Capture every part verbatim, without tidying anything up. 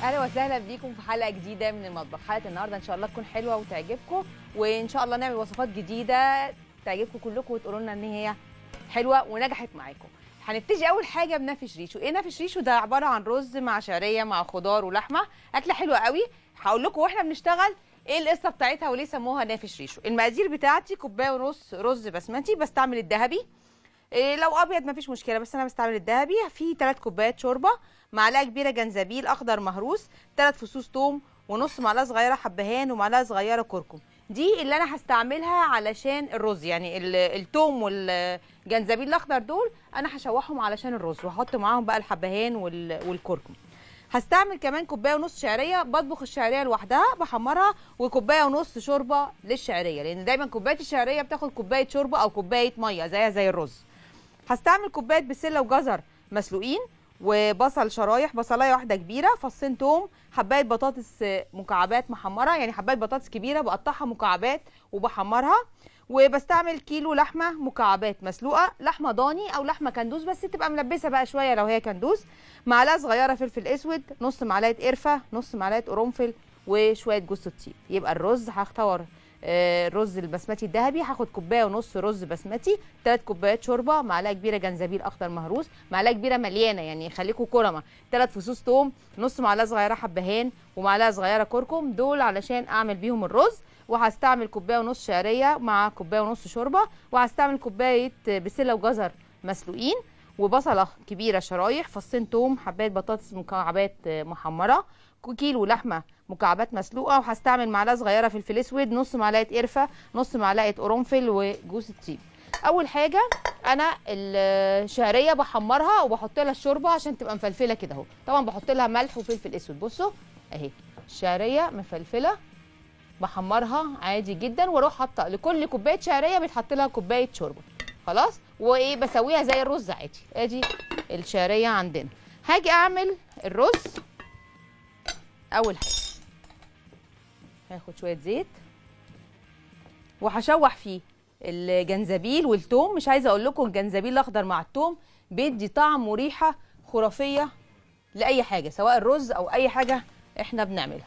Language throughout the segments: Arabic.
اهلا وسهلا بيكم في حلقه جديده من المطبخ. حلقه النهارده ان شاء الله تكون حلوه وتعجبكم، وان شاء الله نعمل وصفات جديده تعجبكم كلكم وتقولوا لنا ان هي حلوه ونجحت معاكم. هنبتدي اول حاجه بنافش ريشو. ايه نافش ريشو ده؟ عباره عن رز مع شعريه مع خضار ولحمه، اكله حلوه قوي. هقول لكم واحنا بنشتغل ايه القصه بتاعتها وليه سموها نافش ريشو. المقادير بتاعتي كوبايه ونص رز بسمتي، بستعمل الذهبي. إيه لو ابيض مفيش مشكله، بس انا بستعمل الذهبي. في ثلاث كوبايات شوربه، معلقه كبيره جنزبيل اخضر مهروس، ثلاث فصوص ثوم، ونص معلقه صغيره حبهان، ومعلقه صغيره كركم. دي اللي انا هستعملها علشان الرز، يعني الثوم والجنزبيل الاخضر دول انا هشوحهم علشان الرز، وهحط معاهم بقى الحبهان والكركم. هستعمل كمان كوبايه ونص شعريه، بطبخ الشعريه لوحدها بحمرها، وكوبايه ونص شوربه للشعريه، لان دايما كوبايه الشعريه بتاخد كوبايه شوربه او كوبايه ميه زيها زي الرز. هستعمل كوبايه بسله وجزر مسلوقين، وبصل شرايح، بصلايه واحده كبيره، فصين توم، حبايه بطاطس مكعبات محمره، يعني حبايه بطاطس كبيره بقطعها مكعبات وبحمرها. وبستعمل كيلو لحمه مكعبات مسلوقه، لحمه ضاني او لحمه كندوز بس تبقى ملبسه بقى شويه لو هي كندوز، معلقه صغيره فلفل اسود، نص معلقه قرفه، نص معلقه قرنفل، وشويه جوز الطيب. يبقى الرز هختار الرز البسمتي الذهبي، هاخد كوبايه ونص رز بسمتي، ثلاث كوبايات شوربه، معلقه كبيره جنزبيل اخضر مهروس، معلقه كبيره مليانه يعني خليكم كرمه، ثلاث فصوص ثوم، نص معلقه صغيره حبهان، ومعلقه صغيره كركم، دول علشان اعمل بيهم الرز. وهستعمل كوبايه ونص شعريه مع كوبايه ونص شوربه، وهستعمل كوبايه بسله وجزر مسلوقين، وبصله كبيره شرايح، فصين ثوم، حبايه بطاطس مكعبات محمره، كيلو لحمه مكعبات مسلوقه، وهستعمل معلقه صغيره فلفل اسود، نص معلقه قرفه، نص معلقه قرنفل، وجوز الطيب. اول حاجه انا الشعريه بحمرها وبحط لها الشوربه عشان تبقى مفلفله كده اهو. طبعا بحط لها ملح وفلفل اسود. بصوا اهي الشعريه مفلفله، بحمرها عادي جدا، واروح حاطه لكل كوبايه شعريه بيتحط لها كوبايه شوربه. خلاص، وايه بسويها زي الرز عادي. ادي الشعريه عندنا. هاجي اعمل الرز. اول حاجه هاخد شويه زيت وهشوح فيه الجنزبيل والثوم. مش عايزه اقول لكم الجنزبيل الاخضر مع الثوم بيدي طعم وريحه خرافيه لاي حاجه، سواء الرز او اي حاجه احنا بنعملها.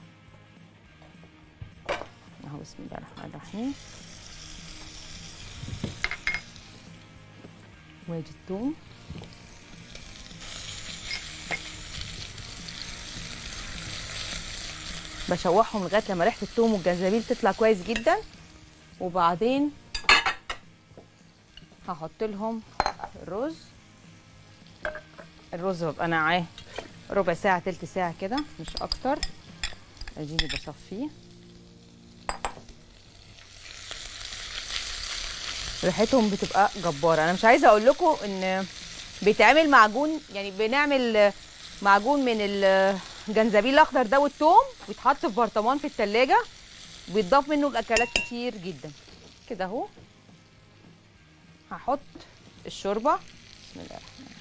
اهو بسم الله الرحمن الرحيم. وادي الثوم، بشوحهم لغايه لما ريحه الثوم والجنزبيل تطلع كويس جدا، وبعدين هحط لهم الرز. الرز ببقى نقعاه ربع ساعه تلت ساعه كده مش اكتر. اديني بصفيه، ريحتهم بتبقى جباره. انا مش عايزه اقول لكم ان بيتعمل معجون، يعني بنعمل معجون من الجنزبيل الاخضر ده والثوم، بيتحط في برطمان في التلاجة، بيتضاف منه الاكلات كتير جدا كده اهو. هحط الشوربه. بسم الله الرحمن الرحيم.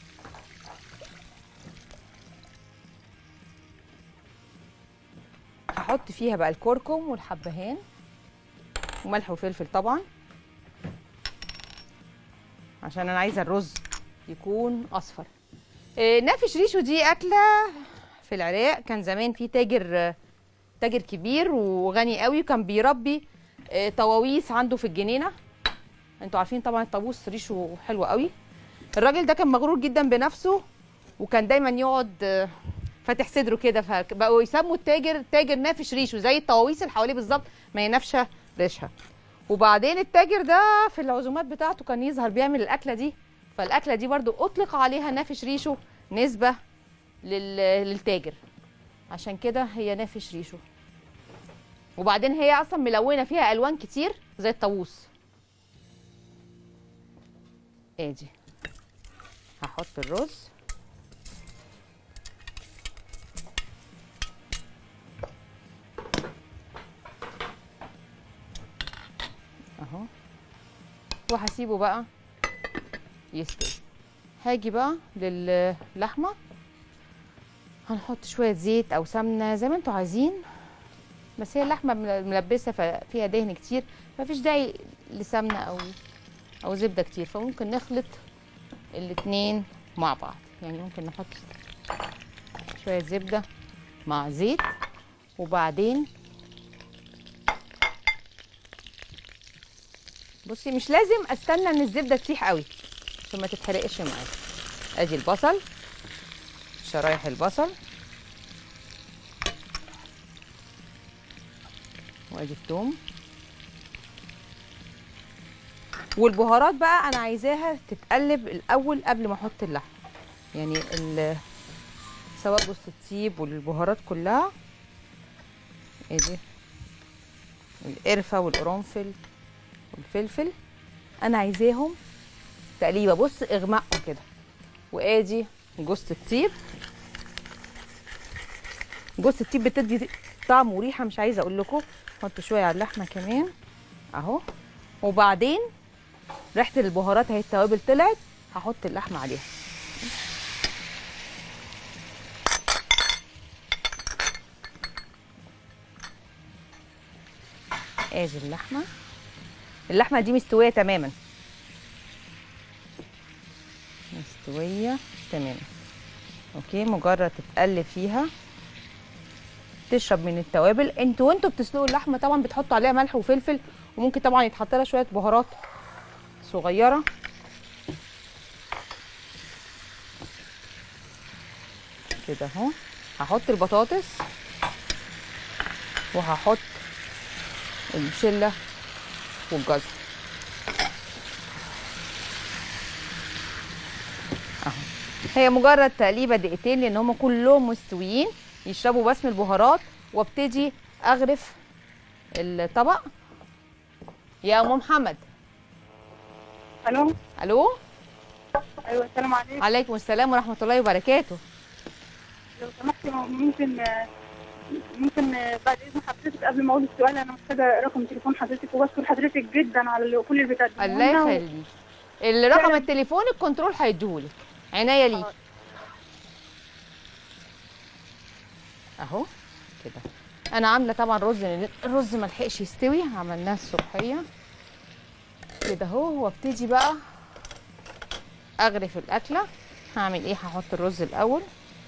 هحط فيها بقى الكركم والحبهان وملح وفلفل طبعا، عشان انا عايزه الرز يكون اصفر. إيه نافش ريشو دي اكله في العراق. كان زمان في تاجر تاجر كبير وغني قوي، كان بيربي إيه طواويس عنده في الجنينه. انتوا عارفين طبعا الطاووس ريشو حلو قوي. الراجل ده كان مغرور جدا بنفسه، وكان دايما يقعد فاتح صدره كده، فبقوا يسموا التاجر تاجر نافش ريشو، زي الطواويس اللي حواليه بالظبط، ما ينافشه ريشها. وبعدين التاجر ده في العزومات بتاعته كان يظهر بيعمل الاكله دي، فالاكله دي برضو اطلق عليها نافش ريشو نسبه للتاجر، عشان كده هي نافش ريشو. وبعدين هي اصلا ملونه فيها الوان كتير زي الطاووس. ادي هحط الرز اهو، وهسيبه بقى يستوي. هاجي بقى للحمه، هنحط شويه زيت او سمنه زي ما انتوا عايزين، بس هي اللحمه ملبسه ففيها دهن كتير، مفيش داعي لسمنه او او زبده كتير، فممكن نخلط الاتنين مع بعض. يعني ممكن نحط شويه زبده مع زيت، وبعدين بصي مش لازم استنى ان الزبده تسيح قوي عشان ما تتحرقش معايا. ادي البصل، شرايح البصل، وادي الثوم، والبهارات بقى انا عايزاها تتقلب الاول قبل ما احط اللحم، يعني سواء جوز الطيب والبهارات كلها، ادي القرفه والقرنفل والفلفل، انا عايزاهم تقليبه بص اغمقوا كده. وادي جوز الطيب، جوز الطيب بتدي طعم وريحه مش عايزه اقول لكم. احط شويه على اللحمه كمان اهو، وبعدين ريحه البهارات اهي التوابل طلعت، هحط اللحمه عليها. ادي اللحمه، اللحمه دي مستويه تماما، مستويه تماما اوكي. مجرد تتقلب فيها تشرب من التوابل. انتوا وانتوا بتسلقوا اللحمه طبعا بتحطوا عليها ملح وفلفل، وممكن طبعا يتحط لها شويه بهارات صغيره. كده اهو. هحط البطاطس وهحط البسله والجزر اهو. هي مجرد تقليبه دقيقتين لان هم كلهم مستويين يشربوا بس من البهارات، وابتدي اغرف الطبق. يا ام محمد. الو. الو. ايوه السلام عليكم. عليكم السلام ورحمه الله وبركاته. لو سمحتي ممكن ممكن بعد اذن حضرتك قبل ما اقول السؤال انا محتاجه رقم تليفون حضرتك وبشكر حضرتك جدا على كل اللي بتقدمه. الله يخليك. الرقم التليفون الكنترول هيديهولك، عناية ليك اهو كده. انا عامله طبعا رز، الرز ما لحقش يستوي، عملناه الصبحيه كده اهو. وابتدي بقى اغرف الاكله. هعمل ايه؟ هحط الرز الاول.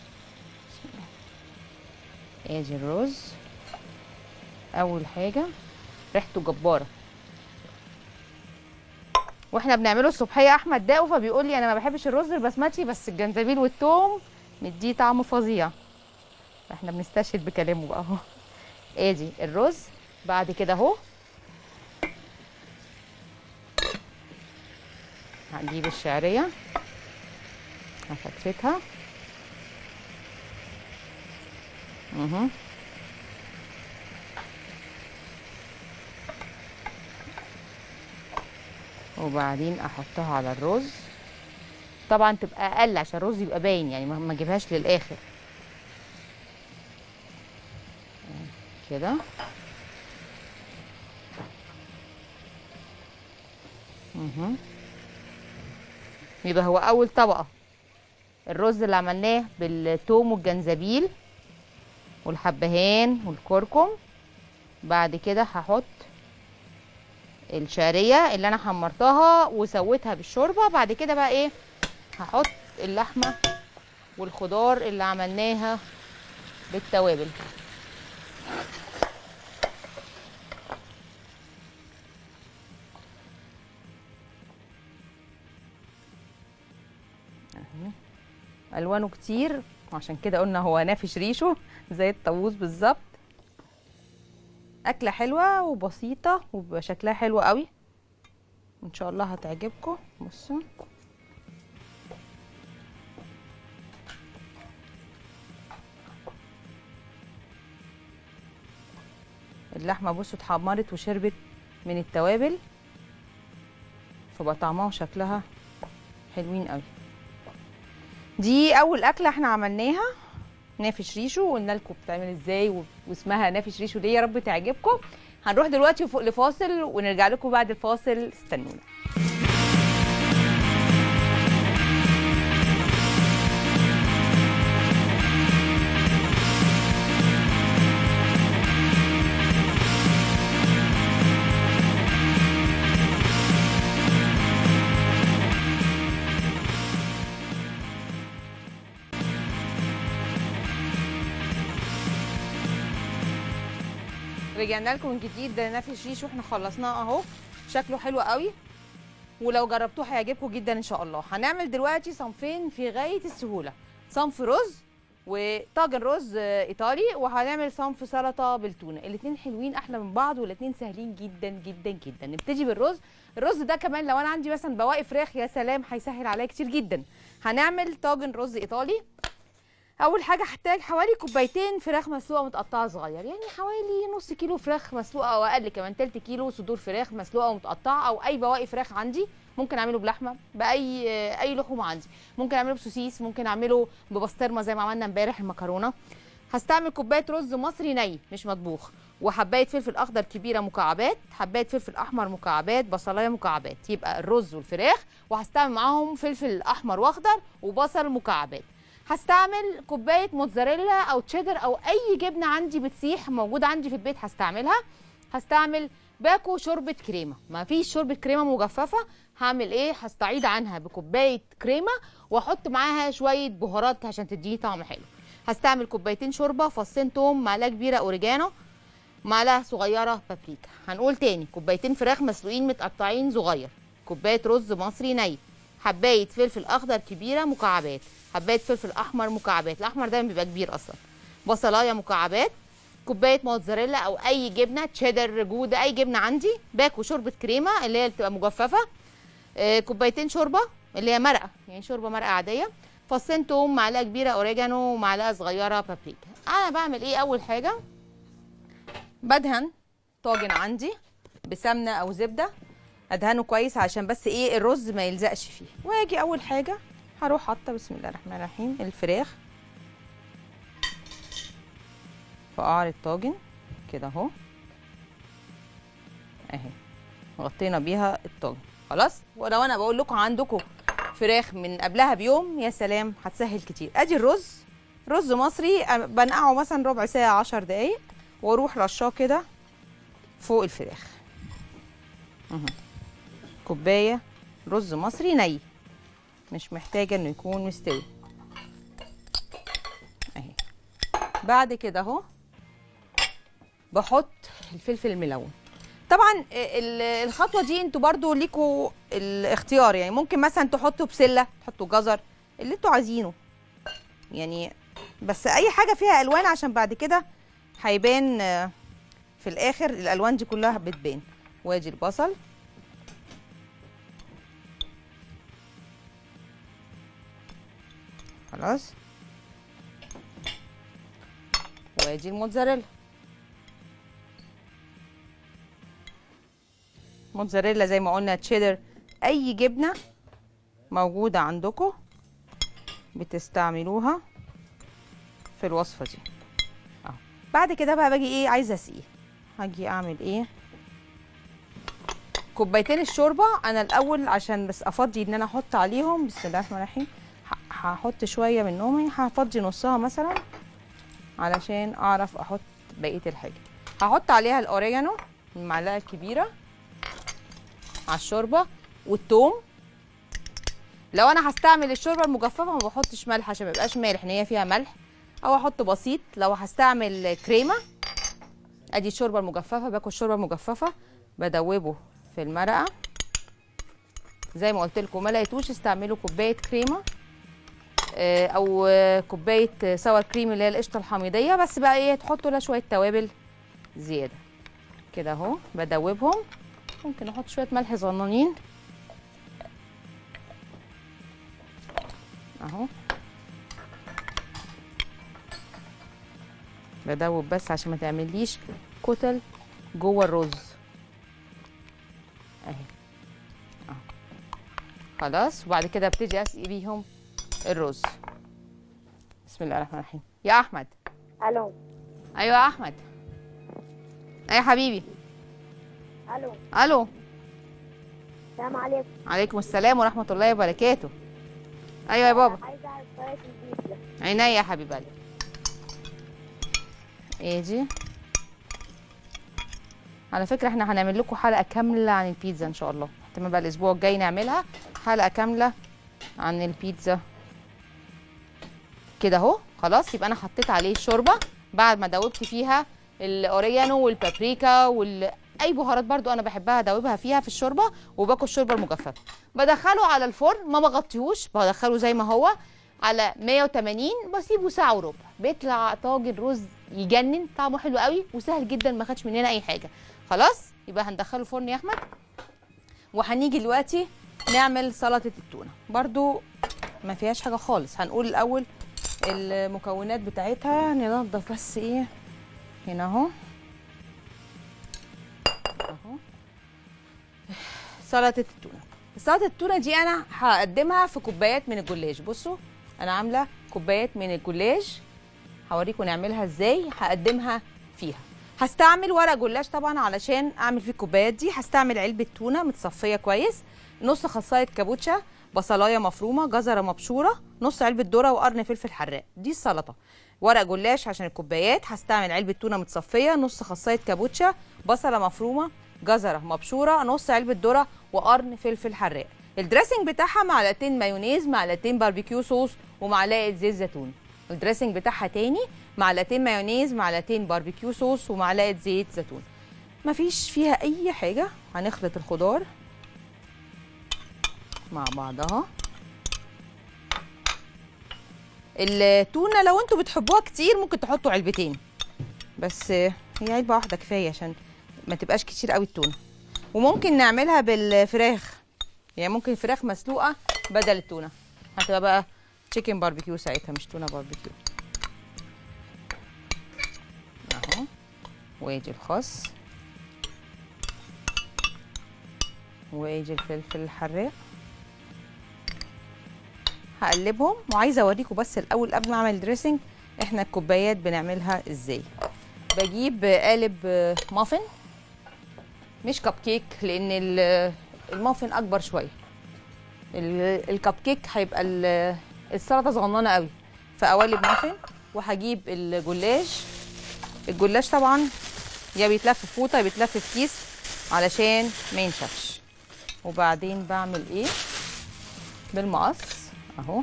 ادي الرز اول حاجه، ريحته جباره. واحنا بنعمله الصبحيه احمد داقه فبيقول لي انا ما بحبش الرز البسمتي بس الجنزبيل والثوم مديه طعم فظيع، احنا بنستشهد بكلامه بقى اهو. ادي الرز. بعد كده اهو هنجيب الشعريه هفتفتها اهو، وبعدين احطها على الرز. طبعا تبقى اقل عشان الرز يبقى باين، يعني ما اجيبهاش للاخر كده. اهو يبقى هو اول طبقه الرز اللي عملناه بالثوم والجنزبيل والحبهان والكركم. بعد كده هحط الشعريه اللي انا حمرتها وسويتها بالشوربه. بعد كده بقى ايه؟ هحط اللحمه والخضار اللي عملناها بالتوابل. الوانه كتير عشان كده قلنا هو نافش ريشه زي الطاووس بالظبط. اكله حلوه وبسيطه وبيبقى شكلها حلو قوي، ان شاء الله هتعجبكم. بصوا اللحمه بصوا اتحمرت وشربت من التوابل، فبقى طعمها وشكلها حلوين قوي. دي اول اكله احنا عملناها نافش ريشه، وقلنا لكم بتعمل ازاي واسمها نافش ريشه ليه. يا رب تعجبكم. هنروح دلوقتي لفاصل ونرجع لكم بعد الفاصل، استنونا. رجعنا لكم من جديد نافي الشيش واحنا خلصناه اهو. شكله حلو قوي، ولو جربتوه هيعجبكم جدا ان شاء الله. هنعمل دلوقتي صنفين في غايه السهوله، صنف رز وطاجن رز ايطالي، وهنعمل صنف سلطه بالتونه. الاثنين حلوين احلى من بعض، والاثنين سهلين جدا جدا جدا. نبتدي بالرز. الرز ده كمان لو انا عندي مثلا بواقي فراخ يا سلام هيسهل عليا كتير جدا. هنعمل طاجن رز ايطالي. اول حاجه هحتاج حوالي كوبايتين فراخ مسلوقه متقطعه صغير، يعني حوالي نص كيلو فراخ مسلوقه او اقل كمان، تلت كيلو صدور فراخ مسلوقه ومتقطعه، او اي بواقي فراخ عندي. ممكن اعمله بلحمه، باي اي لحوم عندي. ممكن اعمله بسوسيس، ممكن اعمله ببسطرمه زي ما عملنا امبارح المكرونه. هستعمل كوبايه رز مصري ني مش مطبوخ، وحبايه فلفل اخضر كبيره مكعبات، حبايه فلفل احمر مكعبات، بصلايه مكعبات. يبقى الرز والفراخ، وهستعمل معاهم فلفل احمر واخضر وبصل مكعبات. هستعمل كوبايه موتزاريلا او تشيدر او اي جبنه عندي بتسيح موجوده عندي في البيت هستعملها. هستعمل باكو شوربه كريمه، ما فيش شوربه كريمه مجففه، هعمل ايه؟ هستعيد عنها بكوبايه كريمه واحط معاها شويه بهارات عشان تديني طعم حلو. هستعمل كوبايتين شوربه، فصين توم، معلقه كبيره اوريجانو، معلقه صغيره بابريكا. هنقول تاني: كوبايتين فراخ مسلوقين متقطعين صغير، كوبايه رز مصري ني، حبايه فلفل اخضر كبيره مكعبات، حبايه فلفل احمر مكعبات، الاحمر دايما بيبقى كبير اصلا، بصلايه مكعبات، كوبايه موتزاريلا او اي جبنه تشيدر جوده اي جبنه عندي، باكو شوربه كريمه اللي هي بتبقى مجففه، آه كوبايتين شوربه اللي هي مرقه، يعني شوربه مرقه عاديه، فصين توم، معلقه كبيره اوريجانو، ومعلقه صغيره بابريكا. انا بعمل ايه؟ اول حاجه بدهن طاجن عندي بسمنه او زبده، ادهنه كويس عشان بس ايه الرز ما يلزقش فيه. واجي اول حاجه هروح حاطه بسم الله الرحمن الرحيم الفراخ في قعر الطاجن كده اهو، اهي غطينا بيها الطاجن خلاص. ولو انا بقول لكم عندكم فراخ من قبلها بيوم يا سلام هتسهل كتير. ادي الرز، رز مصري بنقعه مثلا ربع ساعه عشر دقايق، واروح رشاه كده فوق الفراخ. اهو كوبايه رز مصري ني مش محتاجه انه يكون مستوي اهي. بعد كده اهو بحط الفلفل الملون. طبعا الخطوه دي انتوا برضو ليكوا الاختيار، يعني ممكن مثلا تحطوا بسله، تحطوا جزر، اللي انتوا عايزينه يعني، بس اي حاجه فيها الوان عشان بعد كده هيبان في الاخر الالوان دي كلها بتبان. وادي البصل خلاص، وادي الموتزاريلا، موتزاريلا زي ما قلنا تشيدر، اي جبنه موجوده عندكم بتستعملوها في الوصفه دي اهو. بعد كده بقى باجي ايه عايزه اسقيه، هاجي اعمل ايه كوبايتين الشوربه. انا الاول عشان بس افضي ان انا احط عليهم بسم الله الرحمن الرحيم هحط شويه منهم، هفضي نصها مثلا علشان اعرف احط بقيه الحاجه. هحط عليها الاوريجانو المعلقه الكبيره على الشوربه، والثوم. لو انا هستعمل الشوربه المجففه ما بحطش ملح عشان ما يبقاش مالح ان هي فيها ملح، او احط بسيط. لو هستعمل كريمه، ادي الشوربه المجففه، باكل الشوربه المجففه بدوبه في المرقه زي ما قلت لكم. ما لقيتوش استعملوا كوبايه كريمه او كوبايه ساور كريم اللي هي القشطه الحميديه، بس بقى ايه تحطوا لها شويه توابل زياده كده اهو، بدوبهم. ممكن احط شويه ملح صغننين اهو، بدوب بس عشان ما تعمليش كتل جوه الرز اهي اهو خلاص. وبعد كده ابتدي اسقي بيهم الرز. بسم الله الرحمن الرحيم. يا احمد. الو. ايوه يا احمد. ايوه حبيبي. الو. الو. السلام عليكم. عليكم السلام ورحمه الله وبركاته. ايوه يا بابا. عايزه اعرف طريقه البيتزا. عينيا يا حبيب قلبي. ايه دي؟ على فكره احنا هنعمل لكم حلقه كامله عن البيتزا ان شاء الله، احتمال بقى الاسبوع الجاي نعملها حلقه كامله عن البيتزا كده اهو. خلاص يبقى انا حطيت عليه الشوربه بعد ما دوبت فيها الاوريجانو والبابريكا وال اي بهارات برضو انا بحبها ادوبها فيها في الشوربه، وباكل الشوربه المجففه. بدخله على الفرن، ما بغطيهوش، بدخله زي ما هو على مية وتمانين، بسيبه ساعه وربع، بيطلع طاجن رز يجنن، طعمه حلو قوي وسهل جدا، ما خدش مننا اي حاجه. خلاص يبقى هندخله الفرن يا احمد. وهنيجي دلوقتي نعمل سلطه التونه، برضو ما فيهاش حاجه خالص. هنقول الاول المكونات بتاعتها، ننضف بس ايه هنا اهو اهو سلطه التونه. سلطه التونه دي انا هقدمها في كوبايات من الجلاش. بصوا انا عامله كوبايات من الجلاش، هوريكم نعملها ازاي. هقدمها فيها، هستعمل ورق جلاش طبعا علشان اعمل فيه الكوبايات دي. هستعمل علبه تونه متصفيه كويس، نص خصايه كابوتشا، بصلايه مفرومه، جزره مبشوره، نص علبه ذره، وقرن فلفل حراق. دي السلطه. ورق جلاش عشان الكوبايات، هستعمل علبه تونه متصفيه، نص خصايه كابوتشا، بصله مفرومه، جزره مبشوره، نص علبه ذره، وقرن فلفل حراق. الدريسنج بتاعها معلقتين مايونيز، معلقتين باربيكيو صوص، ومعلقه زيت زيتون. الدريسنج بتاعها تاني معلقتين مايونيز، معلقتين باربيكيو صوص، ومعلقه زيت زيتون. مفيش فيها اي حاجه. هنخلط الخضار مع بعضها. التونه لو انتوا بتحبوها كتير ممكن تحطوا علبتين، بس هي علبه واحده كفايه عشان ما تبقاش كتير قوي التونه. وممكن نعملها بالفراخ، يعني ممكن فراخ مسلوقه بدل التونه، هتبقى بقى تشيكن باربيكيو ساعتها، مش تونه باربيكيو. اهو، وادي الخس، وادي الفلفل الحراق. هقلبهم، وعايزه اوريكم بس الاول قبل ما اعمل الدريسنج احنا الكوبايات بنعملها ازاي. بجيب قالب مافن، مش كب كيك لان المافن اكبر شويه، الكب كيك هيبقى السلطه صغننه قوي، فقوالب مافن. وهجيب الجلاش. الجلاش طبعا يا بيتلف في فوطه يا بيتلف في كيس علشان ما ينشفش. وبعدين بعمل ايه بالمقص اهو،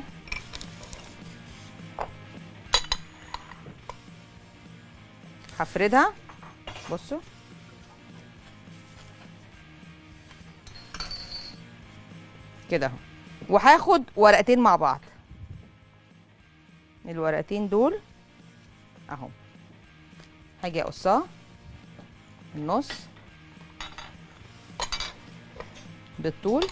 هفردها. بصوا كده اهو، وهاخد ورقتين مع بعض. الورقتين دول اهو، هاجي اقصها النص بالطول،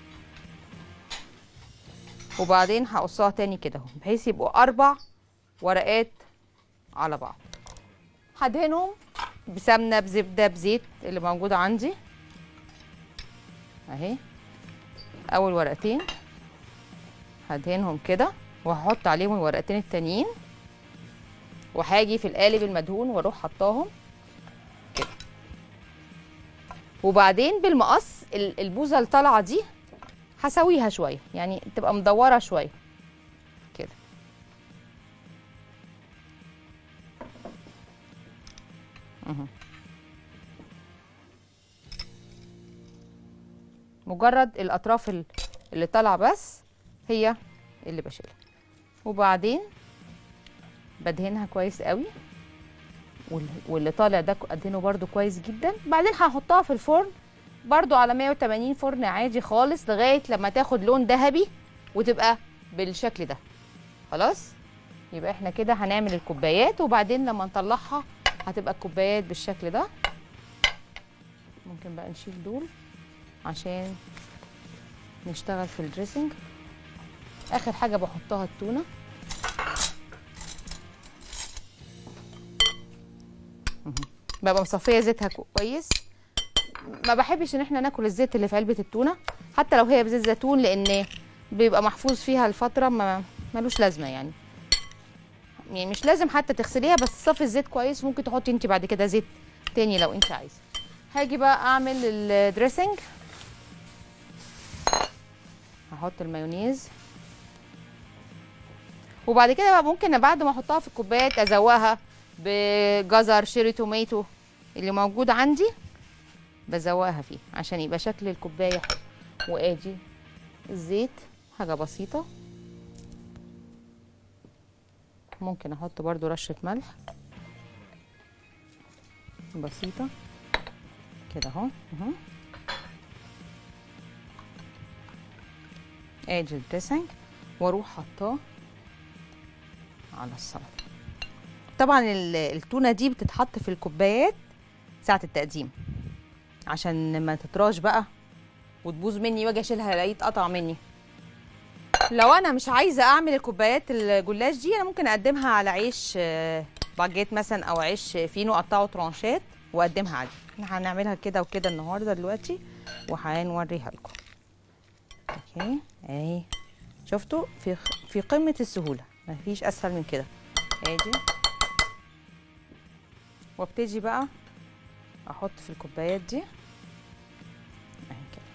وبعدين هقصها تاني كده اهو، بحيث يبقوا اربع ورقات على بعض. هدهنهم بسمنه، بزبده، بزيت اللي موجود عندي اهي. اول ورقتين هدهنهم كده، وهحط عليهم الورقتين التانيين، وهاجي في القالب المدهون واروح حطاهم كده. وبعدين بالمقص البوزه اللي طالعه دي هسويها شويه، يعني تبقى مدوره شويه كده. اهو، مجرد الاطراف اللي طالعه بس هي اللي بشيلها. وبعدين بدهنها كويس قوي، واللي طالع ده ادهنه برده كويس جدا. بعدين هحطها في الفرن برضو على مية وتمانين، فرن عادي خالص، لغايه لما تاخد لون ذهبي وتبقى بالشكل ده. خلاص يبقى احنا كده هنعمل الكوبايات، وبعدين لما نطلعها هتبقى الكوبايات بالشكل ده. ممكن بقى نشيل دول عشان نشتغل في الدريسنج. اخر حاجه بحطها التونه. ببقى مصفيه زيتها كويس. ما بحبش ان احنا ناكل الزيت اللي في علبه التونه حتى لو هي بزيت زيتون، لان بيبقى محفوظ فيها الفتره، ما ملوش لازمه يعني. يعني مش لازم حتى تغسليها، بس صفي الزيت كويس. ممكن تحطي انت بعد كده زيت تاني لو انت عايزه. هاجي بقى اعمل الدريسنج. هحط المايونيز، وبعد كده بقى ممكن بعد ما احطها في الكوبايات ازوقها بجزر، شيري توميتو اللي موجود عندي، بزوقها فيه عشان يبقى شكل الكوبايه حلو. وادي الزيت، حاجه بسيطه. ممكن احط برضو رشه ملح. بسيطه كده اهو. اهو ادي الدريسنج واروح حطاه على السلطه. طبعا التونه دي بتتحط في الكوبايات ساعه التقديم عشان ما تطراش بقى وتبوظ مني واجي اشيلها الاقيه اتقطع مني. لو انا مش عايزه اعمل الكوبايات الجلاش دي انا ممكن اقدمها على عيش باجيت مثلا او عيش فينو اقطعه ترانشات واقدمها عادي. احنا هنعملها كده وكده النهارده دلوقتي وهنوريها لكم. اوكي اهي شفتوا في في قمه السهوله، مفيش اسهل من كده. ادي وابتدي بقى احط في الكوبايات دي اهي كده.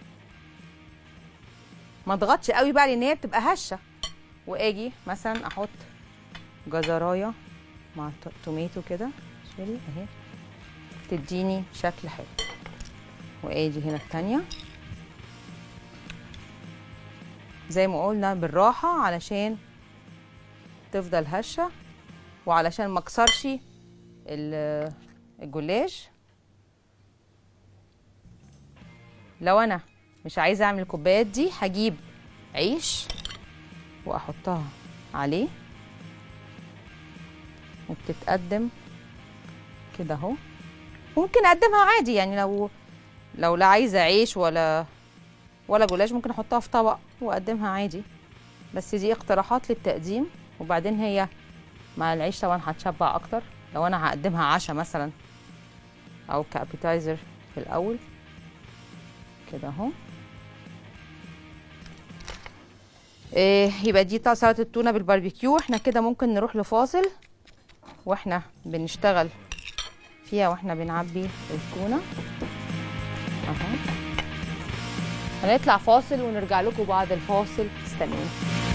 ما اضغطش قوي بقى لان هي بتبقى هشه. واجي مثلا احط جزرايه مع توميتو كده شيري اهي تديني شكل حلو. واجي هنا التانيه زي ما قلنا بالراحه علشان تفضل هشه وعلشان ما اكسرش الجلاش. لو انا مش عايزه اعمل الكوبايات دي هجيب عيش واحطها عليه وبتتقدم كده اهو. ممكن اقدمها عادي يعني لو لو لا عايزه عيش ولا ولا جلاش ممكن احطها في طبق واقدمها عادي، بس دي اقتراحات للتقديم. وبعدين هي مع العيش طبعا هتشبع اكتر. لو انا هقدمها عشاء مثلا او كابيتايزر في الاول كده اهو. إيه يبقى دي سلطه التونه بالباربيكيو. احنا كده ممكن نروح لفاصل واحنا بنشتغل فيها واحنا بنعبي التونه اهو. هنطلع فاصل ونرجع لكم بعد الفاصل، استنوني.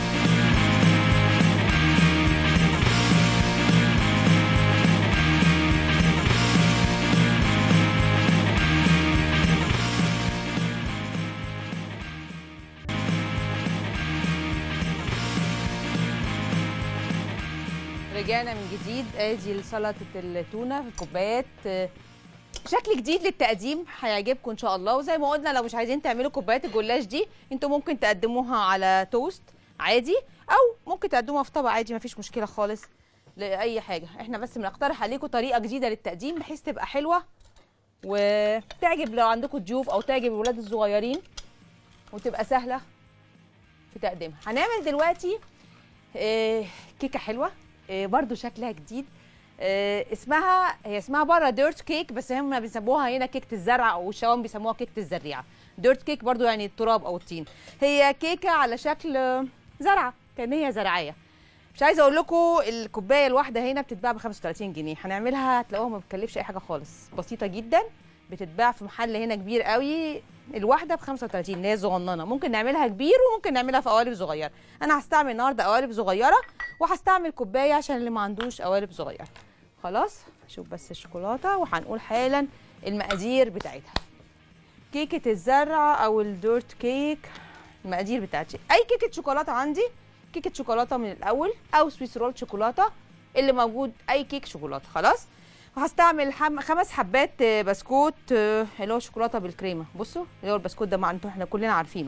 رجعنا من جديد. ادي سلطه التونه في الكوبايات، شكل جديد للتقديم هيعجبكم ان شاء الله. وزي ما قلنا لو مش عايزين تعملوا كوبايات الجلاش دي انتوا ممكن تقدموها على توست عادي او ممكن تقدموها في طبق عادي، مفيش مشكله خالص لاي حاجه. احنا بس بنقترح عليكم طريقه جديده للتقديم بحيث تبقى حلوه وتعجب لو عندكم ضيوف او تعجب الولاد الصغيرين وتبقى سهله في تقديمها. هنعمل دلوقتي اه كيكه حلوه اه برضو شكلها جديد. اه اسمها هي اسمها بره ديرت كيك، بس هم بيسموها هنا كيكه الزرع او الشوام بيسموها كيكه الزريعه. ديرت كيك برضو يعني التراب او الطين. هي كيكه على شكل زرعه كان هي زرعيه. مش عايزه اقول لكم الكوبايه الواحده هنا بتتباع ب خمسة وتلاتين جنيه. هنعملها هتلاقوها ما بتكلفش اي حاجه خالص، بسيطه جدا. بتتباع في محل هنا كبير قوي الواحده ب خمسة وتلاتين اللي هي صغننه. ممكن نعملها كبير وممكن نعملها في قوالب صغيره. انا هستعمل النهارده قوالب صغيره وهستعمل كوبايه عشان اللي ما عندوش قوالب صغيره. خلاص شوف بس الشوكولاته وهنقول حالا المقادير بتاعتها. كيكه الزرع او الدورت كيك، المقادير بتاعتي اي كيكه شوكولاته عندي، كيكه شوكولاته من الاول او سويس رول شوكولاته اللي موجود، اي كيك شوكولاته. خلاص وهستعمل حم... خمس حبات بسكوت اللي هو شوكولاته بالكريمه. بصوا اللي هو البسكوت ده، ما انتوا احنا كلنا عارفينه.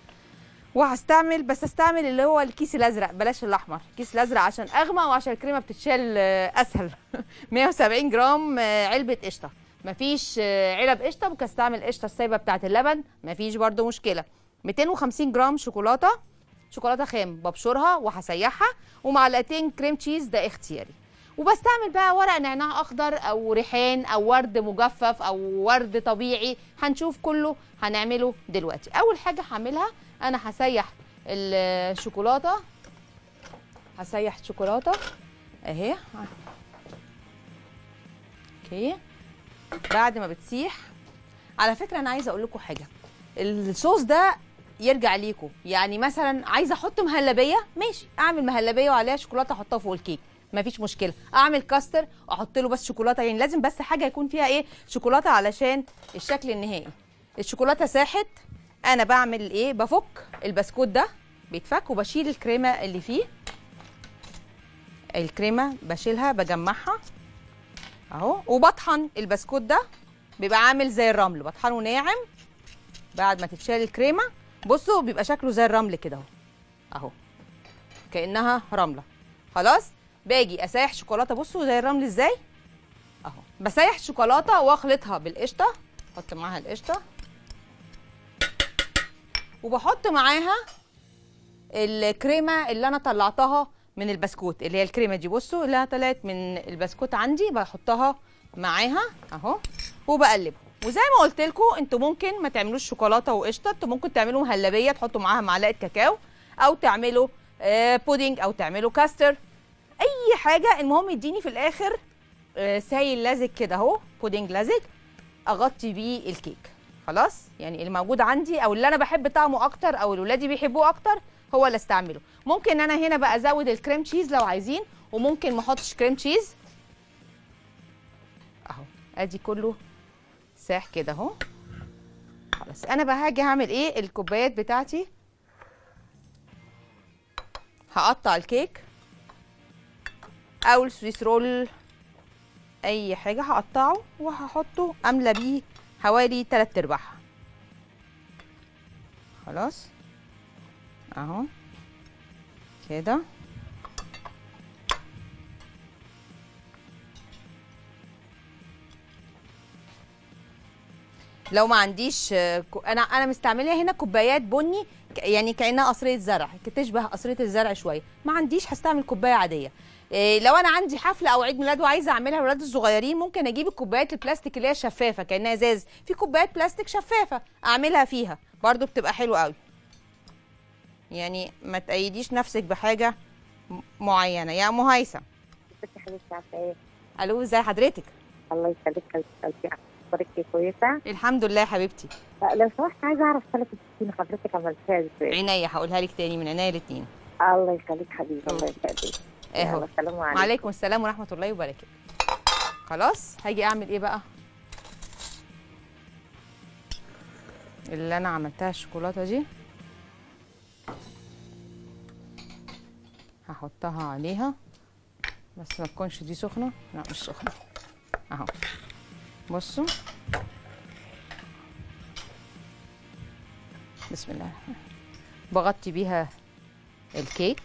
وهستعمل بس استعمل اللي هو الكيس الازرق بلاش الاحمر، الكيس الازرق عشان اغمق وعشان الكريمه بتتشال اسهل. مية وسبعين جرام علبه قشطه، مفيش علب قشطه ممكن استعمل قشطه السايبه بتاعه اللبن مفيش برده مشكله. ميتين وخمسين جرام شوكولاته، شوكولاته خام ببشرها وهسيحها، ومعلقتين كريم تشيز ده اختياري. وبستعمل بقى ورق نعناع اخضر او ريحان او ورد مجفف او ورد طبيعي، هنشوف كله هنعمله دلوقتي. اول حاجه هعملها انا هسيح الشوكولاته، هسيح الشوكولاته اهي. اوكي بعد ما بتسيح، على فكره انا عايزه اقول لكم حاجه، الصوص ده يرجع ليكم. يعني مثلا عايزه احط مهلبيه ماشي، اعمل مهلبيه وعليها شوكولاته احطها فوق الكيك مفيش مشكله. اعمل كاستر احط له بس شوكولاته، يعني لازم بس حاجه يكون فيها ايه شوكولاته علشان الشكل النهائي. الشوكولاته ساحت، انا بعمل ايه بفك البسكوت ده بيتفك وبشيل الكريمه اللي فيه. الكريمه بشيلها بجمعها اهو. وبطحن البسكوت ده بيبقى عامل زي الرمل، بطحنه ناعم بعد ما تتشال الكريمه. بصوا بيبقى شكله زي الرمل كده اهو اهو، كانها رمله. خلاص باجي اسيح شوكولاته، بصوا زي الرمل ازاي اهو. بسيح شوكولاته واخلطها بالقشطه، احط معاها القشطه وبحط معاها الكريمه اللي انا طلعتها من البسكوت، اللي هي الكريمه دي بصوا اللي طلعت من البسكوت عندي، بحطها معاها اهو وبقلبها. وزي ما قلت لكم انتوا ممكن ما تعملوش شوكولاته وقشطه، انتوا ممكن تعملوا مهلبيه تحطوا معاها معلقه كاكاو، او تعملوا آه بودنج، او تعملوا كاستر، اي حاجه. المهم يديني في الاخر آه سايل لزج كده اهو، بودنج لزج اغطي بيه الكيك. خلاص يعني اللي موجود عندي او اللي انا بحب طعمه اكتر او الولادي بيحبوه اكتر هو اللي استعمله. ممكن انا هنا بقى ازود الكريم تشيز لو عايزين، وممكن ما احطش كريم تشيز اهو. ادي كله ساح كده اهو. خلاص انا بقى هاجي هعمل ايه؟ الكوبايات بتاعتي هقطع الكيك او السويس رول، اي حاجه هقطعه وهحطه املى بيه حوالي تلات ارباعها. خلاص اهو كده. لو ما عنديش، انا انا مستعمله هنا كوبايات بني يعني كانها قصريه زرع، تشبه قصريه الزرع شويه. ما عنديش هستعمل كوبايه عاديه. إيه لو انا عندي حفله او عيد ميلاد وعايزه اعملها للولاد الصغيرين، ممكن اجيب الكوبايات البلاستيك اللي هي شفافه كانها ازاز، في كوبايات بلاستيك شفافه اعملها فيها برضو بتبقى حلوه قوي. يعني ما تقيديش نفسك بحاجه معينه. يا ام هيثم. ازيك يا حبيبتي عامله ايه؟ الو ازي حضرتك؟ الله يخليك حبيبتي، اخبارك كويسه؟ الحمد لله حبيبتي. لو سمحت عايزه اعرف سلطه الزيتون حضرتك عملتيها ازاي؟ عينيا هقولها لك تاني من عينيا الاثنين. الله يخليك حبيبي، الله يخليك. اهو. السلام عليكم. وعليكم السلام ورحمه الله وبركاته. خلاص هاجي اعمل ايه بقى؟ اللي انا عملتها الشوكولاته دي هحطها عليها، بس ما تكونش دي سخنه. لا مش سخنه اهو. بصوا بسم الله الرحمن الرحيم. بغطي بيها الكيك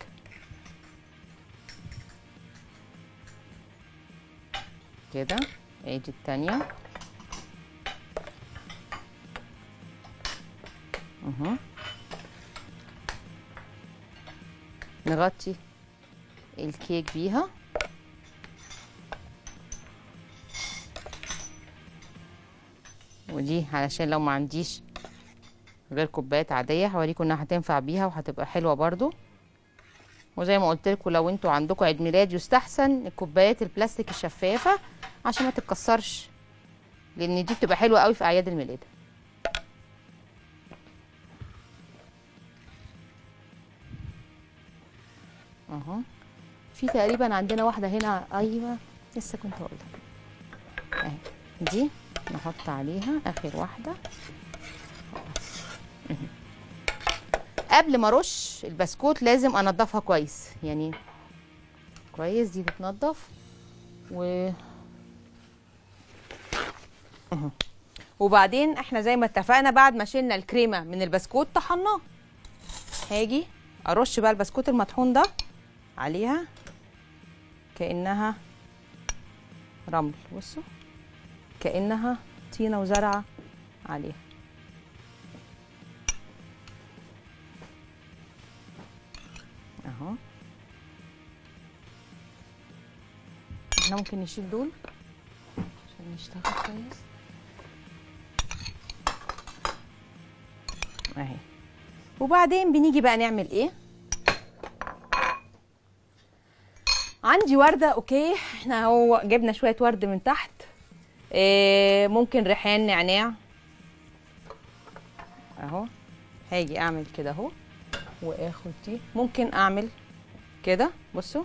كده. ادي التانية اهو. نغطي الكيك بيها ودي علشان لو ما عنديش غير كوبايات عاديه هوريكم انها هتنفع بيها وهتبقى حلوه برضو. وزي ما قلت لكم لو انتوا عندكم عيد ميلاد يستحسن الكوبايات البلاستيك الشفافه عشان ما تتكسرش، لان دي بتبقى حلوه قوي في اعياد الميلاد. اهو. في تقريبا عندنا واحده هنا، ايوه لسه كنت هقولها اهي. دي نحط عليها اخر واحده. خلاص. قبل ما ارش البسكوت لازم انضفها كويس، يعني كويس دي تتنضف و وبعدين احنا زي ما اتفقنا بعد ما شلنا الكريمه من البسكوت طحناه، هاجي ارش بقى البسكوت المطحون ده عليها كانها رمل. بصوا كانها طينه وزرعه عليها اهو. احنا ممكن نشيل دول عشان نشتغل كويس اهي. وبعدين بنيجي بقى نعمل ايه؟ عندي ورده. اوكي احنا هو جبنا شويه ورد من تحت، إيه ممكن ريحان نعناع اهو. هاجي اعمل كده اهو واخد دي، ممكن اعمل كده بصوا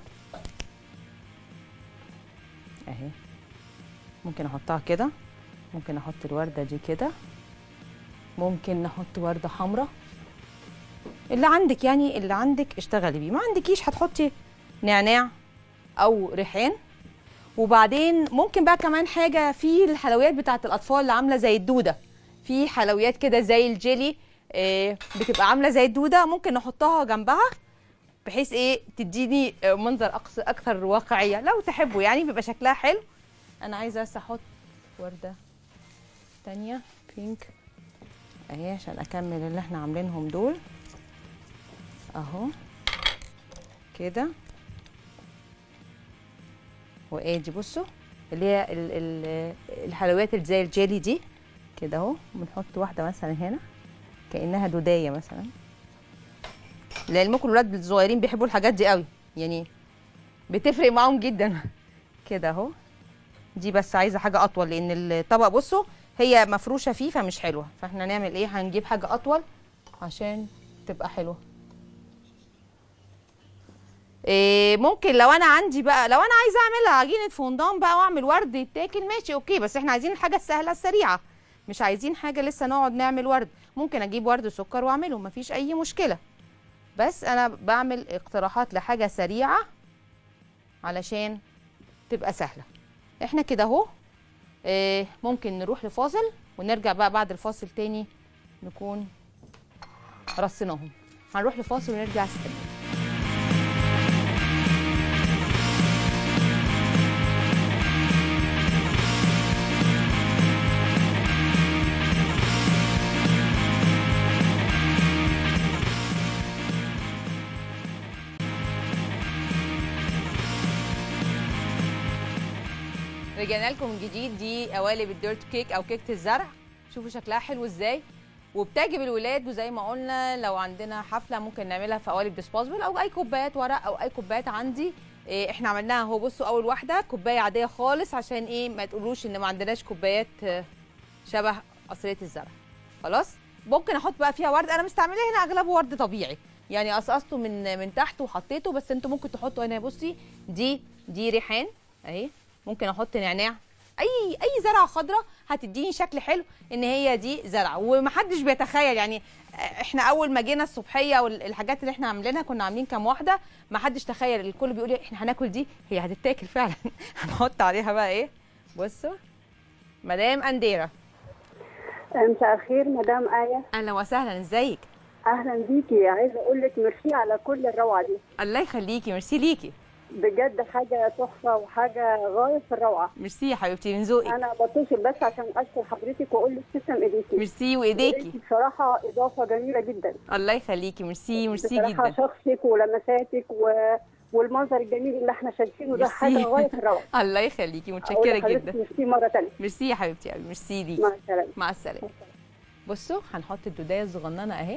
اهي، ممكن احطها كده، ممكن احط الورده دي كده، ممكن نحط ورده حمراء، اللي عندك يعني اللي عندك اشتغلي بيه. ما عندكيش هتحطي نعناع او ريحان. وبعدين ممكن بقى كمان حاجه في الحلويات بتاعه الاطفال اللي عامله زي الدوده، في حلويات كده زي الجيلي آه بتبقى عامله زي الدوده، ممكن نحطها جنبها بحيث ايه تديني منظر اكثر واقعيه لو تحبوا، يعني بيبقى شكلها حلو. انا عايزه بس احط ورده تانية بينك اهي عشان اكمل اللي احنا عاملينهم دول اهو كده. وادي بصوا اللي هي ال ال الحلويات اللي زي الجيلي دي كده اهو، بنحط واحده مثلا هنا كانها دودايه مثلا. لعلمكم الولاد الصغيرين بيحبوا الحاجات دي قوي، يعني بتفرق معاهم جدا كده اهو. دي بس عايزه حاجه اطول لان الطبق بصوا هي مفروشه فيه فمش حلوه، فاحنا نعمل ايه؟ هنجيب حاجه اطول عشان تبقى حلوه. إيه ممكن لو انا عندي بقى، لو انا عايزه اعملها عجينه فوندان بقى واعمل ورد يتاكل ماشي اوكي، بس احنا عايزين الحاجه السهله السريعه، مش عايزين حاجه لسه نقعد نعمل ورد. ممكن اجيب ورد سكر واعمله مفيش اي مشكله، بس انا بعمل اقتراحات لحاجه سريعه علشان تبقى سهله. احنا كده اهو إيه ممكن نروح لفاصل ونرجع بقى بعد الفاصل تاني نكون رصيناهم. هنروح لفاصل ونرجع استنى. رجعنا لكم من جديد. دي قوالب الديرت كيك او كيكه الزرع، شوفوا شكلها حلو ازاي وبتعجب الولاد. وزي ما قلنا لو عندنا حفله ممكن نعملها في قوالب ديسبوزبل او اي كوبايات ورق او اي كوبايات عندي. إيه احنا عملناها اهو، بصوا اول واحده كوبايه عاديه خالص عشان ايه ما تقولوش ان ما عندناش كوبايات شبه قصريه الزرع. خلاص ممكن احط بقى فيها ورد، انا مستعمله هنا اغلبه ورد طبيعي يعني قصقصته من من تحت وحطيته، بس انتوا ممكن تحطوا هنا. بصي دي دي ريحان اهي، ممكن احط نعناع، اي اي زرعه خضراء هتديني شكل حلو ان هي دي زرعه. ومحدش بيتخيل يعني احنا اول ما جينا الصبحيه والحاجات اللي احنا عاملينها كنا عاملين كام واحده، محدش تخيل. الكل بيقول احنا هناكل دي، هي هتتاكل فعلا. هنحط عليها بقى ايه، بصوا مدام انديره. مساء الخير مدام آية. اهلا وسهلا، ازيك؟ اهلا بيكي. عايزه اقول لك ميرسي على كل الروعه دي. الله يخليكي، ميرسي ليكي بجد حاجه تحفه وحاجه غايه في الروعه. ميرسي يا حبيبتي من ذوقك. انا بتصل بس عشان اشكر حضرتك واقول لك تسلم ايديكي. ميرسي وايديكي بصراحه اضافه جميله جدا. الله يخليكي، ميرسي ميرسي جدا. بصراحه شخصك ولمساتك و... والمنظر الجميل اللي احنا شايفينه ده حاجه غايه في الروعه. الله يخليكي، متشكره جدا. ميرسي مره ثانيه. ميرسي يا حبيبتي قوي، ميرسي ليكي. مع السلامه. مع السلامه. بصوا هنحط الدودايه الصغننه اهي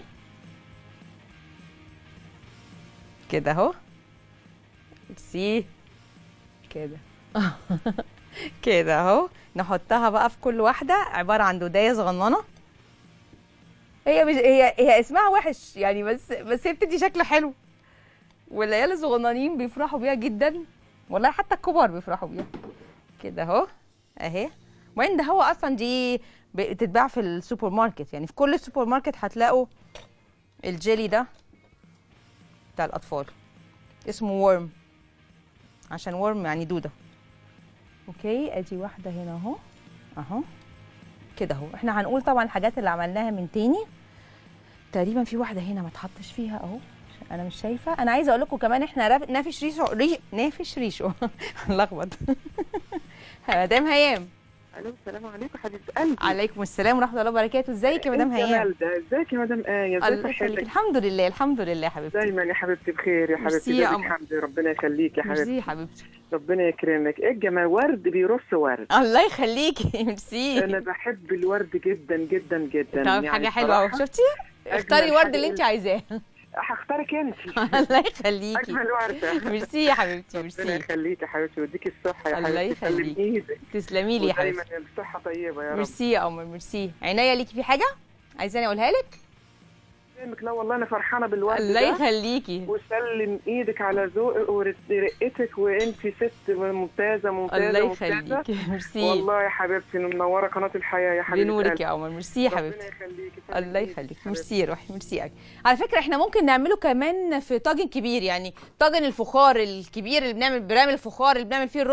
كده اهو. ميرسي كده كده اهو. نحطها بقى في كل واحده، عباره عن دودايه صغننه. هي مش هي هي اسمها وحش يعني، بس بس هي بتدي شكل حلو والعيال الصغننين بيفرحوا بيها جدا، والله حتى الكبار بيفرحوا بيها كده اهو اهي. وبعدين ده هو اصلا دي بتتباع في السوبر ماركت، يعني في كل السوبر ماركت هتلاقوا الجيلي ده بتاع الاطفال اسمه ورم، عشان ورم يعني دوده. اوكي ادي واحده هنا اهو اهو كده اهو. احنا هنقول طبعا الحاجات اللي عملناها من تاني. تقريبا في واحده هنا ما اتحطش فيها اهو عشان انا مش شايفه. انا عايزه اقول لكم كمان احنا نافش ريشو ري... نافش ريشو هنلخبط. مدام هيام. الو السلام عليكم حبيبه قلبي. عليكم السلام ورحمه الله وبركاته. ازيك يا مدام هيام؟ ازيك يا مدام ايه؟ الله يخليك. الحمد لله الحمد لله يا حبيبتي. دايما يا حبيبتي بخير يا حبيبتي. لك الحمد، ربنا يخليك يا حبيبتي. ميرسي يا حبيبتي. ربنا يكرمك. ايه الجمال، ورد بيرص ورد. الله يخليكي. ميرسي. انا بحب الورد جدا جدا جدا. طب يعني حاجه حلوه اهو، شفتي؟ اختاري الورد اللي انت عايزاه. هختارك انت. الله يخليكي. اجمل ورده. ميرسي يا حبيبتي. ميرسي. ربنا يخليكي يا حبيبتي ويديكي الصحه يا حبيبتي. الله يخليكي. تسلمي لي يا حبيبتي. دايما الصحه طيبه يا رب. ميرسي يا قمر، ميرسي. عينيا ليكي. في حاجه عايزاني اقولها لك؟ لا والله انا فرحانه بالورد. الله يخليكي. وسلم ايدك على ذوقك ورقتك، وانت ست ممتازه ممتازه. الله يخليكي. ميرسي والله يا حبيبتي منوره قناه الحياه يا حبيبتي. بنورك يا قمر. ميرسي يا حبيبتي. ربنا يخليكي. الله يخليكي. ميرسي يا روحي. ميرسي قوي. على فكره احنا ممكن نعمله كمان في طاجن كبير، يعني طاجن الفخار الكبير اللي بنعمل برامل الفخار اللي بنعمل فيه الرز،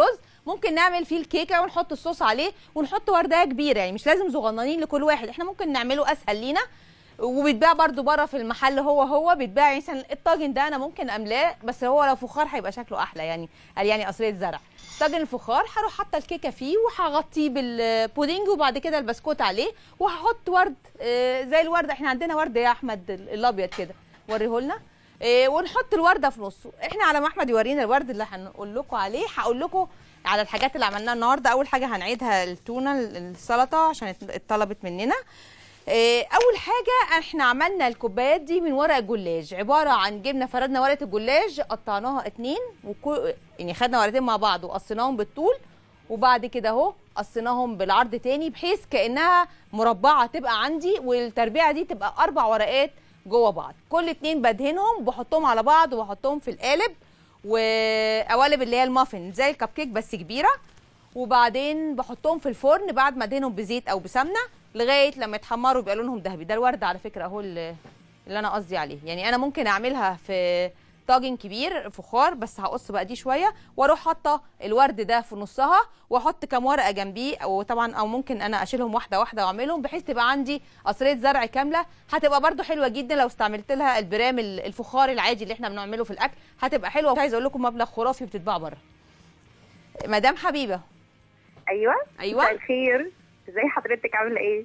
ممكن نعمل فيه الكيكه ونحط الصوص عليه ونحط ورديه كبيره، يعني مش لازم صغننين لكل واحد، احنا ممكن نعمله اسهل لينا. وبيتباع برده بره في المحل، هو هو بيتباع. مثلا الطاجن ده انا ممكن املاه، بس هو لو فخار هيبقى شكله احلى، يعني قال يعني قصريه زرع. طاجن الفخار هروح حاطه الكيكه فيه وهغطيه بالبودنج وبعد كده البسكوت عليه، وهحط ورد زي الورد، احنا عندنا ورد يا احمد الابيض كده، وريهولنا. ونحط الورده في نصه. احنا على ما احمد يورينا الورد اللي هنقول لكم عليه، هقول لكم على الحاجات اللي عملناها النهارده. اول حاجه هنعيدها التونه السلطه عشان اتطلبت مننا. اول حاجه احنا عملنا الكوبايات دي من ورق الجلاج، عباره عن جبنا فردنا ورقه الجلاج قطعناها اتنين، وكو يعني خدنا ورقتين مع بعض وقصيناهم بالطول، وبعد كده اهو قصيناهم بالعرض تاني بحيث كانها مربعه تبقى عندي، والتربيعه دي تبقى اربع ورقات جوه بعض. كل اتنين بدهنهم وبحطهم على بعض وبحطهم في القالب، وقوالب اللي هي المافن زي الكب كيك بس كبيره، وبعدين بحطهم في الفرن بعد ما ادهنهم بزيت او بسمنه لغايه لما يتحمروا يبقى لونهم ذهبي. ده الورد على فكره اهو اللي انا قصدي عليه. يعني انا ممكن اعملها في طاجن كبير فخار، بس هقص بقى دي شويه واروح حاطه الورد ده في نصها واحط كام ورقه جنبيه، او طبعا او ممكن انا اشيلهم واحده واحده واعملهم بحيث تبقى عندي قصريه زرع كامله. هتبقى برده حلوه جدا لو استعملت لها البرام الفخار العادي اللي احنا بنعمله في الاكل، هتبقى حلوه. عايزه اقول لكم مبلغ خرافي بتتباع بره. مدام حبيبه. ايوه ايوه مساء الخير، ازي حضرتك عامله ايه؟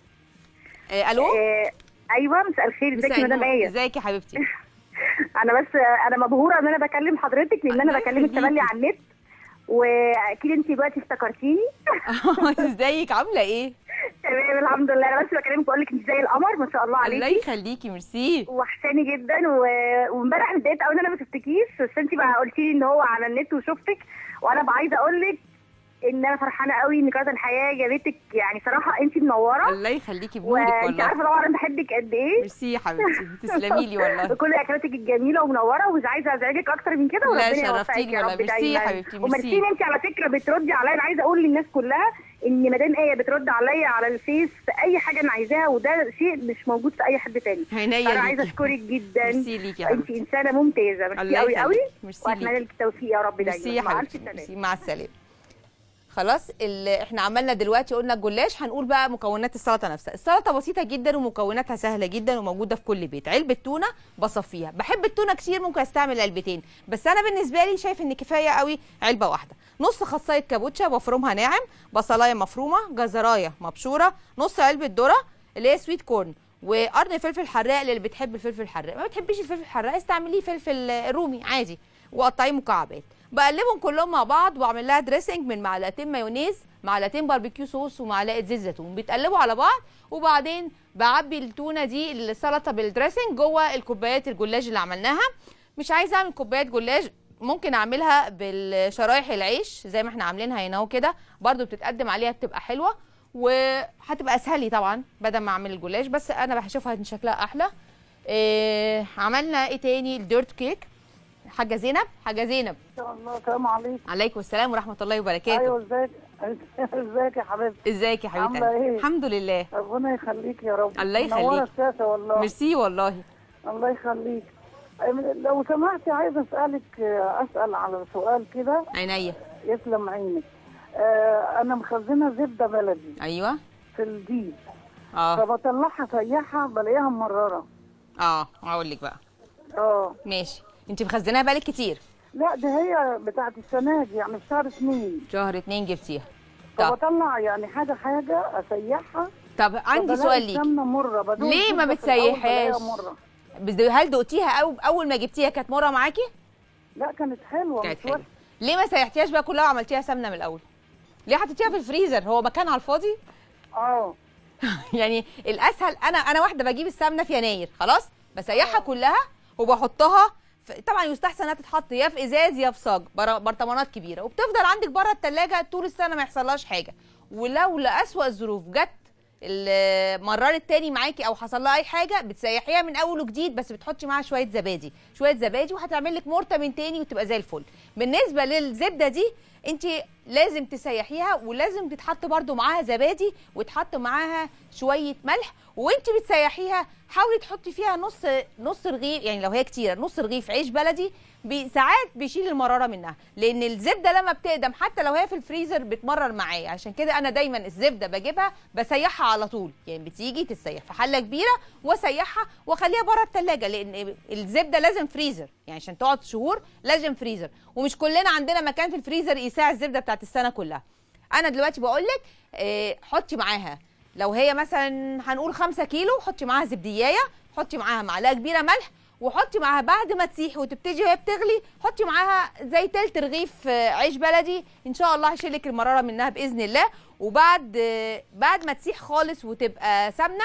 آه الو. آه ايوه مساء الخير، ازيك يا مدام ايه؟ ازيك يا حبيبتي؟ انا بس انا مبهوره ان انا بكلم حضرتك، لان انا بكلمك تملي على النت، واكيد انت دلوقتي افتكرتيني. ازيك عامله ايه؟ تمام الحمد لله. انا بس بكلمك اقول لك انت زي القمر ما شاء الله عليكي. الله يخليكي، ميرسي. وحشاني جدا، وامبارح اتضايقت قوي ان انا ما شفتكيش، بس انت بقى قلتي لي ان هو على النت وشفتك، وانا عايزه اقول لك ان انا فرحانه قوي ان قناه الحياه جابتك، يعني صراحه انت منوره. الله يخليكي بنورك والله. وانت عارفه طبعا انا بحبك قد ايه. ميرسي يا حبيبتي، تسلمي لي والله. بكل اكلاتك الجميله ومنوره، ومش عايزه ازعجك اكتر من كده، وربنا يوفقك. لا شرفتيني والله، ميرسي يا حبيبتي. وميرسي ان انت على فكره بتردي عليا. انا عايزه اقول للناس كلها ان مدام ايه بترد عليا على الفيس في اي حاجه انا عايزاها، وده شيء مش موجود في اي حد تاني. عينيا. انا عايزه اشكرك جدا. ميرسي ليكي يا حبيبتي، انت انسانه ممتازه. ميرسي قوي قوي، واتمنى لك التوفيق يا رب دايما. ميرسي يا حبيبتي، مع السلامه. خلاص اللي احنا عملنا دلوقتي قلنا الجلاش، هنقول بقى مكونات السلطه نفسها. السلطه بسيطه جدا ومكوناتها سهله جدا وموجوده في كل بيت. علبه تونه بصفيها، بحب التونه كتير ممكن استعمل علبتين، بس انا بالنسبه لي شايف ان كفايه قوي علبه واحده. نص خصايه كابوتشا بفرمها ناعم، بصلايه مفرومه، جزرايه مبشوره، نص علبه ذره اللي هي سويت كورن، وقرن فلفل حراق للي بتحب الفلفل الحراق. ما بتحبيش الفلفل الحراق استعمليه فلفل رومي عادي وقطعيه مكعبات. بقلبهم كلهم مع بعض واعمل لها دريسنج من معلقتين مايونيز، معلقتين باربيكيو صوص، ومعلقه زيت زيتون، بيتقلبوا على بعض. وبعدين بعبي التونه دي السلطه بالدريسنج جوه الكوبايات الجلاج اللي عملناها. مش عايزه اعمل كوبايات جلاج، ممكن اعملها بالشرايح العيش زي ما احنا عاملينها هنا وكده، برده بتتقدم عليها بتبقى حلوه وهتبقى اسهل لي طبعا بدل ما اعمل الجلاج، بس انا بشوفها ان شكلها احلى. إيه عملنا ايه تاني؟ الديرت كيك. حاجه زينب، حاجه زينب. ان شاء الله. السلام عليكم. عليكم السلام ورحمه الله وبركاته. ايوه ازيك؟ ازيك يا حبيبتي؟ ازيك يا حبيبتي؟ عامله ايه؟ الحمد لله. ربنا يخليك يا رب. الله يخليك. منوره الشاشه والله. ميرسي والله. الله يخليك. لو سمحتي عايزه اسالك، اسال على سؤال كده. عينيا. يسلم عينك. آه انا مخزنه زبده بلدي. ايوه. في الديب. اه. فبطلعها سيحها بلاقيها مرره. اه هقول لك بقى. اه ماشي. انت مخزناها بقالك كتير؟ لا دي هي بتاعت السنه دي، يعني في شهر اتنين. شهر اتنين جبتيها. فبطلع يعني حاجه حاجه اسيحها. طب عندي سؤال ليك. السمنه مره، ليه ما بتسيحهاش؟ هل دقتيها أو اول ما جبتيها كانت مره معاكي؟ لا كانت حلوه. كانت حلوه. ليه ما سيحتيهاش بقى كلها وعملتيها سمنه من الاول؟ ليه حطيتيها في الفريزر؟ هو مكان على الفاضي؟ اه يعني الاسهل، انا انا واحده بجيب السمنه في يناير خلاص بسيحها كلها وبحطها في، طبعا يستحسن انها تتحط يا في ازاز يا في صاج، برطمانات كبيره، وبتفضل عندك بره الثلاجه طول السنه ما يحصلهاش حاجه. ولو لاسوأ الظروف جت مررت تاني معاكي او حصل لها اي حاجه، بتسيحيها من اول وجديد، بس بتحطي معاها شويه زبادي، شويه زبادي وهتعمل لك مرته من تاني وتبقى زي الفل. بالنسبه للزبده دي، انت لازم تسيحيها، ولازم تتحط برده معاها زبادي وتحط معاها شويه ملح. وانت بتسيحيها حاولي تحطي فيها نص نص رغيف، يعني لو هي كتيره نص رغيف عيش بلدي، ساعات بيشيل المراره منها، لان الزبده لما بتقدم حتى لو هي في الفريزر بتمرر معايا. عشان كده انا دايما الزبده بجيبها بسيحها على طول، يعني بتيجي تتسيح في حله كبيره واسيحها واخليها بره الثلاجه، لان الزبده لازم فريزر، يعني عشان تقعد شهور لازم فريزر، ومش كلنا عندنا مكان في الفريزر يساع الزبده بتاعت السنه كلها. انا دلوقتي بقول لك اه حطي معاها، لو هي مثلا هنقول خمسة كيلو، حطي معاها زبديايه، حطي معاها معلقه كبيره ملح، وحطي معاها بعد ما تسيح وتبتدي وهي بتغلي حطي معاها زي تلت رغيف عيش بلدي، ان شاء الله هيشيلك المراره منها باذن الله. وبعد بعد ما تسيح خالص وتبقى سمنه،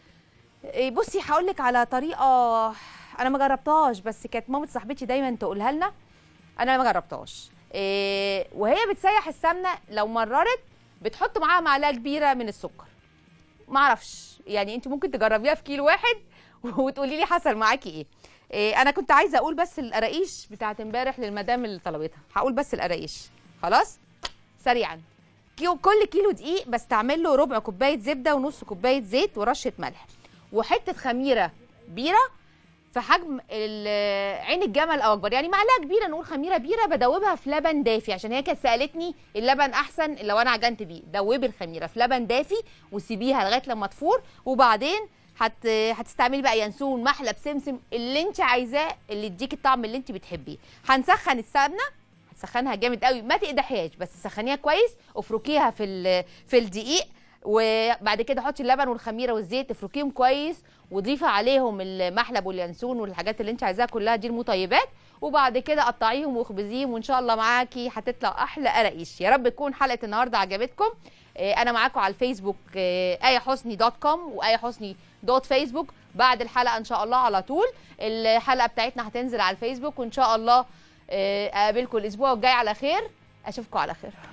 بصي هقول لك على طريقه انا ما جربتهاش، بس كانت مامة صاحبتي دايما تقولها لنا، انا ما جربتهاش. وهي بتسيح السمنه لو مررت بتحط معاها معلقه كبيره من السكر، ما اعرفش يعني انت ممكن تجربيها في كيلو واحد وتقولي لي حصل معاكي ايه. إيه انا كنت عايزه اقول بس القراقيش بتاعت امبارح للمدام اللي طلبتها، هقول بس القراقيش خلاص سريعا. كيلو كل كيلو دقيق بستعمل له ربع كوبايه زبده ونص كوبايه زيت ورشه ملح وحته خميره بيره في حجم عين الجمل او اكبر، يعني معلقه كبيره نقول خميره بيره، بدوبها في لبن دافي، عشان هي كانت سالتني اللبن احسن لو انا عجنت بيه. دوبي الخميره في لبن دافي وسيبيها لغايه لما تفور، وبعدين هت... هتستعملي بقى ينسون محلب سمسم اللي انت عايزاه اللي يديكي الطعم اللي انت بتحبيه. هنسخن السمنه، هتسخنها جامد قوي ما تقدحيهاش، بس سخنيها كويس، افركيها في ال... في الدقيق، وبعد كده حطي اللبن والخميره والزيت افركيهم كويس، وضيفي عليهم المحلب واليانسون والحاجات اللي انت عايزاها كلها دي المطيبات، وبعد كده قطعيهم واخبزيهم، وان شاء الله معاكي هتطلع احلى قراقيش. يا رب تكون حلقه النهارده عجبتكم. انا معاكم على الفيسبوك ايه حسني دوت كوم وايه حسني دوت فيسبوك. بعد الحلقه ان شاء الله على طول الحلقه بتاعتنا هتنزل على الفيسبوك، وان شاء الله اقابلكم الاسبوع الجاي على خير، اشوفكم على خير.